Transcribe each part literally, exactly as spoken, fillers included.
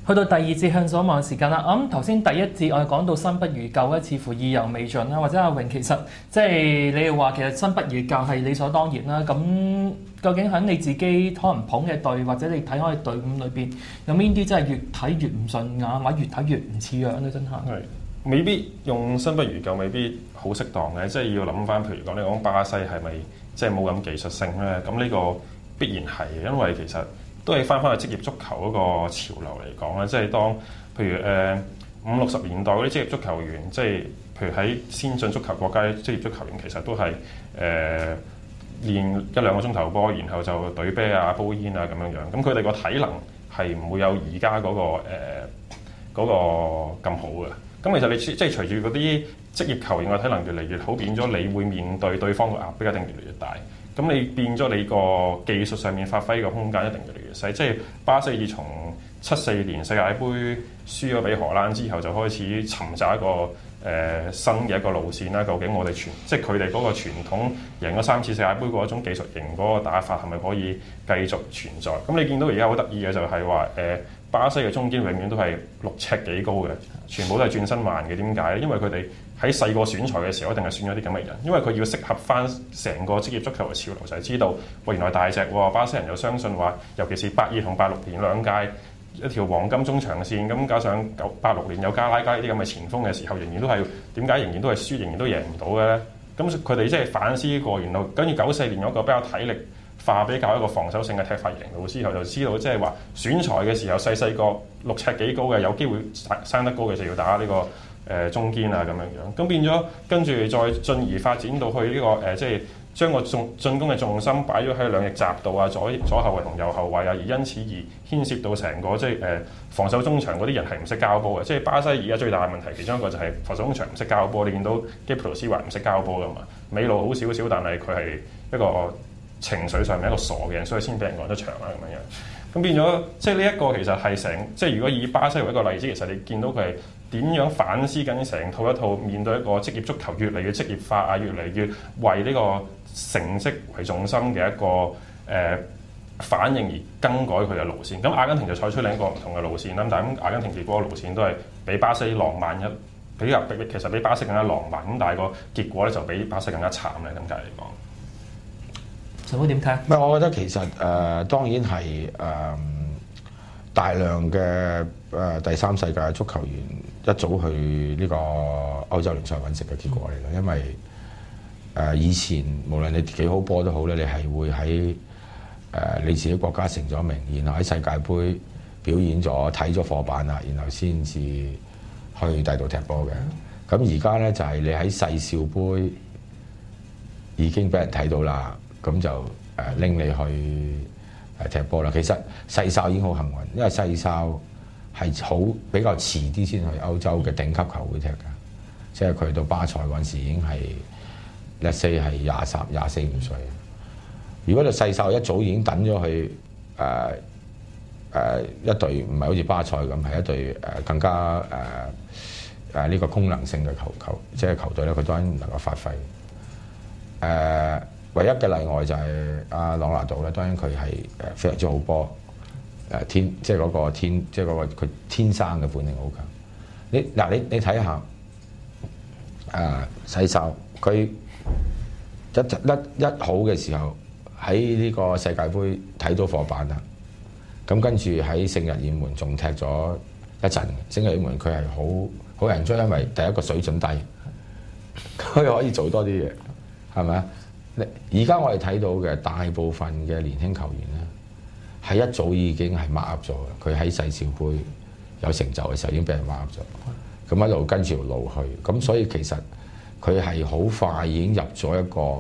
去到第二節向所望嘅時間啦，我諗頭先第一節我哋講到新不如舊咧，似乎意猶未盡啦，或者阿榮其實即係你哋話其實新不如舊係理所當然啦。咁究竟喺你自己可能捧嘅隊或者你睇開嘅隊伍裏邊，有邊啲真係越睇越唔順眼，或者越睇越唔似樣咧？真係係未必用新不如舊，未必好適當嘅，即係要諗翻，譬如講你講巴西係咪即係冇咁技術性咧？咁呢個必然係，因為其實都係翻返去職業足球嗰個潮流嚟講咧，即係當譬如誒五六十年代嗰啲職業足球員，即係譬如喺先進足球國家啲職業足球員，其實都係誒、呃、練一兩個鐘頭波，然後就懟啤啊、煲煙啊咁樣樣。咁佢哋個體能係唔會有而家嗰個誒嗰、呃嗰個咁好嘅。咁其實你即係隨住嗰啲職業球員嘅體能越嚟越好，變咗你會面對對方嘅壓迫一定越嚟越大。咁你變咗你個技術上面發揮嘅空間一定越嚟越細。即係巴西自從七四年世界盃輸咗俾荷蘭之後，就開始尋找一個誒、呃、新嘅一個路線啦。究竟我哋傳即係佢哋嗰個傳統贏咗三次世界盃嗰種技術型嗰個打法係咪可以繼續存在？咁你見到而家好得意嘅就係話誒巴西嘅中堅永遠都係六尺幾高嘅，全部都係轉身慢嘅。點解咧？因為佢哋喺細個選材嘅時候一定係選咗啲咁嘅人，因為佢要適合翻成個職業足球嘅潮流，就係、是、知道喂原來大隻喎。巴西人又相信話，尤其是八二同八六年兩屆一條黃金中長線，咁加上九八六年有加拉加呢啲咁嘅前鋒嘅時候，仍然都係點解仍然都係輸，仍然都贏唔到嘅咧？咁佢哋即係反思過，然後跟住九四年有一個比較體力化、比較一個防守性嘅踢法贏到之後，就知道即係話選材嘅時候細細個六尺幾高嘅有機會生得高嘅就要打呢、這個。誒、呃、中堅啊咁樣樣，咁變咗跟住再進而發展到去呢、這個誒、呃，即係將個重進攻嘅重心擺咗喺兩翼閘度啊，左左後衞同右後衞啊，而因此而牽涉到成個即係誒、呃、防守中場嗰啲人係唔識交波嘅，即係巴西而家最大嘅問題，其中一個就係防守中場唔識交波。你見到基普羅斯華唔識交波噶嘛？美路好少少，但係佢係一個情緒上面一個傻嘅人，所以先俾人趕出場啦咁樣樣。咁變咗即係呢一個其實係成即係如果以巴西為一個例子，其實你見到佢係點樣反思緊成套一套面對一個職業足球越嚟越職業化啊，越嚟越為呢個成績為重心嘅一個誒、呃、反應而更改佢嘅路線。咁阿根廷就採取另一個唔同嘅路線啦。但係咁阿根廷結果嘅路線都係比巴西浪漫一比較比其實比巴西更加浪漫。咁但係個結果咧就比巴西更加慘咧。咁解嚟講。 陳鋒點睇？ 唔係，我覺得其實誒、呃、當然係誒、呃、大量嘅誒、呃、第三世界足球員一早去呢個歐洲聯賽揾食嘅結果嚟嘅，因為誒、呃、以前無論你幾好波都好咧，你係會喺誒、呃、你自己國家成咗名，然後喺世界盃表演咗睇咗課板啦，然後先至去第度踢波嘅。咁而家咧就係、是、你喺細少杯已經俾人睇到啦。咁就誒拎你去誒踢波啦。其實細哨已經好幸運，因為細哨係好比較遲啲先去歐洲嘅頂級球會踢㗎。即係佢到巴塞嗰陣時已經係 let's say 係廿三、廿四五歲。如果你細哨一早已經等咗去誒誒一隊唔係好似巴塞咁，係一隊誒更加誒誒呢個功能性嘅球球即係球隊咧，佢當然能夠發揮誒。呃唯一嘅例外就係阿朗拿度咧，當然佢係誒非常之好波，誒天即係嗰個天即係嗰個佢天生嘅本領好強。你嗱你你睇下誒細哨佢一一一好嘅時候喺呢個世界盃睇到火板啦，咁跟住喺聖日耳門仲踢咗一陣。聖日耳門佢係好好人追，因為第一個水準低，佢可以做多啲嘢，係咪啊？而家我哋睇到嘅大部分嘅年輕球員咧，係一早已經係 mark up 咗嘅。佢喺世少杯有成就嘅時候已經俾人 mark up 咗，咁一路跟住條路去。咁所以其實佢係好快已經入咗一個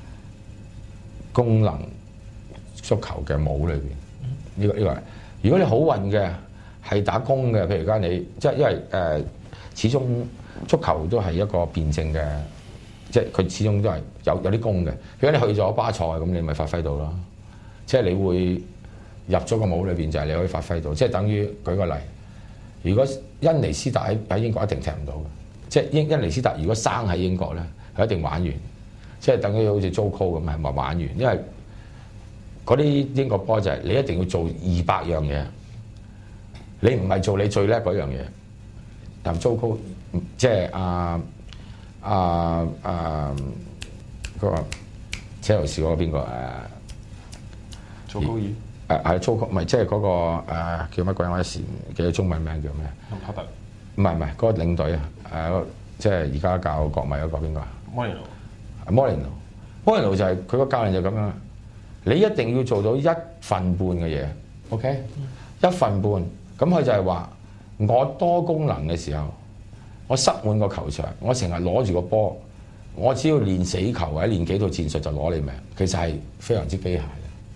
功能足球嘅帽裏邊。呢、這個呢、這個，如果你好運嘅係打工嘅，譬如而家你即係因為誒、呃，始終足球都係一個辯證嘅。即係佢始終都係有有啲功嘅。如果你去咗巴塞咁，你咪發揮到咯。即係你會入咗個帽裏邊，就係你可以發揮到。即係等於舉個例，如果恩尼斯達喺喺英國一定踢唔到嘅。即係英恩尼斯達如果生喺英國咧，佢一定玩完。即係等於好似 Joko 咁係咪玩完？因為嗰啲英國波就係你一定要做二百樣嘢， 你唔係做你最叻嗰樣嘢，但糟糕，即係阿阿阿嗰個車路士嗰個邊個誒？ 做高爾誒係糟糕，唔係即係嗰個誒叫乜鬼？我一時唔記得中文名叫咩？ 林柏特， 唔係唔係嗰個領隊啊！誒即係而家教國米嗰個邊個？ 摩連奴。 摩連奴，摩連奴就係佢個教練就咁樣，你一定要做到一份半嘅嘢 ，OK？、嗯、一份半，咁佢就係話我多功能嘅時候，我塞滿個球場，我成日攞住個波，我只要練死球或者練幾套戰術就攞你命，其實係非常之機械嘅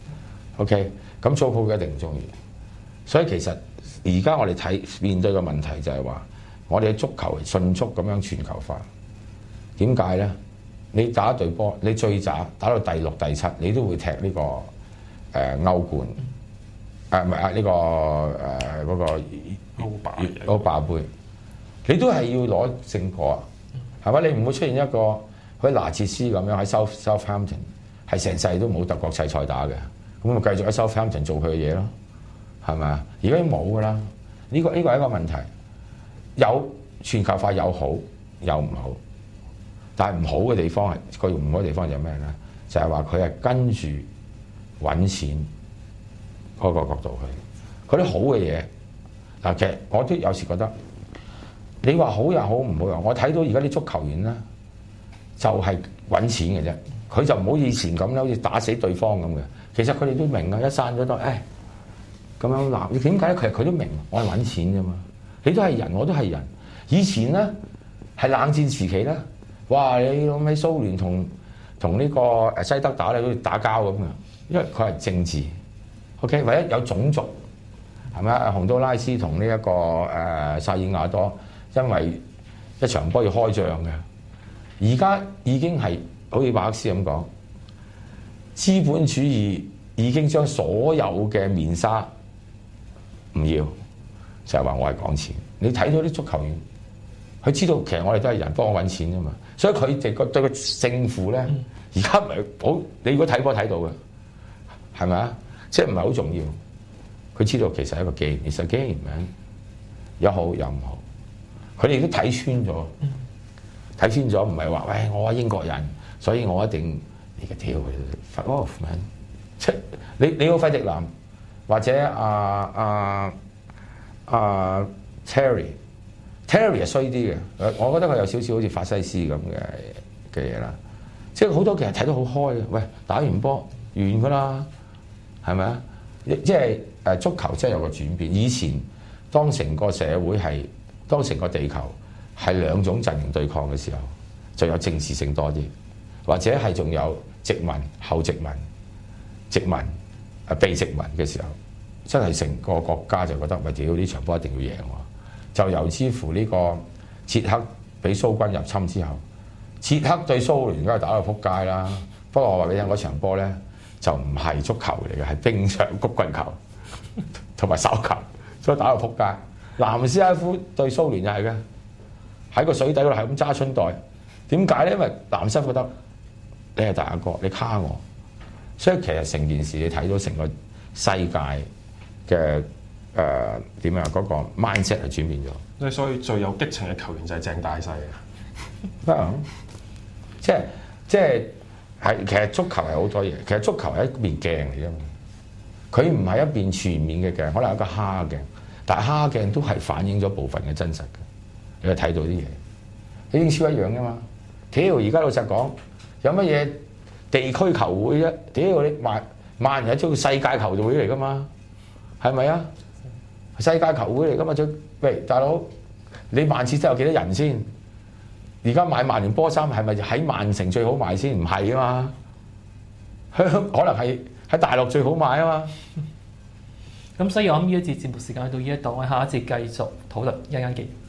，OK？ 咁糟糕嘅一定唔中意，所以其實而家我哋睇面對嘅問題就係話，我哋嘅足球係迅速咁樣全球化，點解咧？你打一隊波，你最渣打到第六、第七，你都會踢呢、這個誒、呃、歐冠，誒唔係啊呢個誒嗰、呃那個歐霸歐霸杯，你都係要攞勝果，係嘛？你唔會出現一個好似拿切斯咁樣喺 South Southampton 係成世都冇特國際賽打嘅，咁咪繼續喺 Southampton 做佢嘅嘢咯，係咪啊？而家已經冇㗎啦，呢、這個呢、這個係一個問題，有全球化有好有唔好。但係唔好嘅地方係佢唔好嘅地方就係咩咧？就係話佢係跟住揾錢嗰個角度去。嗰啲好嘅嘢嗱，其實我都有時覺得你話好又好，唔好又好。我睇到而家啲足球員咧就係揾錢嘅啫，佢就唔好以前咁咧，好似打死對方咁嘅。其實佢哋都明啊，一散咗都誒咁樣鬧。你點解咧？其實佢都明，我係揾錢啫嘛。你都係人，我都係人。以前咧係冷戰時期咧。哇！你諗起蘇聯同同呢個誒西德打咧，好似打交咁嘅，因為佢係政治 ，OK， 或者有種族係咪啊？洪都拉斯同呢一個誒薩爾瓦多，因為一場波要開仗嘅。而家已經係好似馬克思咁講，資本主義已經將所有嘅面紗唔要，就係話我係講錢。你睇到啲足球員，佢知道其實我哋都係人幫我揾錢啫嘛。所以佢哋個對個勝負咧，而家唔係好。你如果睇波睇到嘅，係咪啊？即係唔係好重要？佢知道其實係一個 game，其實 game 名有好有唔好。佢哋都睇穿咗，睇穿咗唔係話喂我係英國人，所以我一定你嘅跳 fuck off man。即係你你個費迪南或者阿阿阿 Terry。Terry 係衰啲嘅，我覺得佢有少少好似法西斯咁嘅嘅嘢啦。即係好多其實睇得好開嘅，喂打完波完㗎啦，係咪啊？即係誒足球真係有個轉變。以前當成個社會係當成個地球係兩種陣營對抗嘅時候，就有政治性多啲，或者係仲有殖民後殖民、殖民誒被殖民嘅時候，真係成個國家就覺得喂屌呢場波一定要贏喎。就由之乎呢個捷克俾蘇軍入侵之後，捷克對蘇聯梗係打到撲街啦。不過我話俾你聽，嗰場波咧就唔係足球嚟嘅，係冰上曲棍球同埋手球，所以打到撲街。南斯拉夫對蘇聯又係嘅，喺個水底嗰度係咁揸春袋。點解咧？因為南斯拉夫覺得你係大阿哥，你卡我，所以其實成件事你睇到成個世界嘅。誒點啊？嗰個 mindset 係轉變咗。 即係所以最有激情嘅球員就係鄭大細啊！ 即係即係係其實足球係好多嘢。其實足球係一面鏡嚟啫嘛。佢唔係一面全面嘅鏡，可能係一個蝦鏡。但係蝦鏡都係反映咗部分嘅真實嘅。你睇到啲嘢，英超一樣㗎嘛。屌而家老實講，有乜嘢地區球會啫？屌你萬萬人一個世界球會嚟㗎嘛？係咪啊？世界球會嚟㗎嘛？最喂大佬，你曼徹真有幾多人先？而家買曼聯波衫係咪喺曼城最好賣先？唔係啊嘛，香可能係喺大陸最好賣啊嘛。 咁所以我諗呢一節節目時間到呢一度，我下一節繼續討論一陣間見。